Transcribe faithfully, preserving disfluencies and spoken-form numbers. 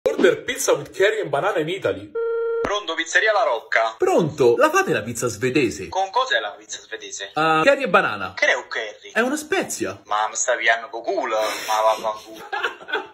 Order pizza with curry and banana in Italy. Pronto, pizzeria La Rocca? Pronto, la fate la pizza svedese? Con cos'è la pizza svedese? Uh, curry e banana. Che è un curry? È una spezia. Ma mi stai pigliando con culo? Ma vaffanculo.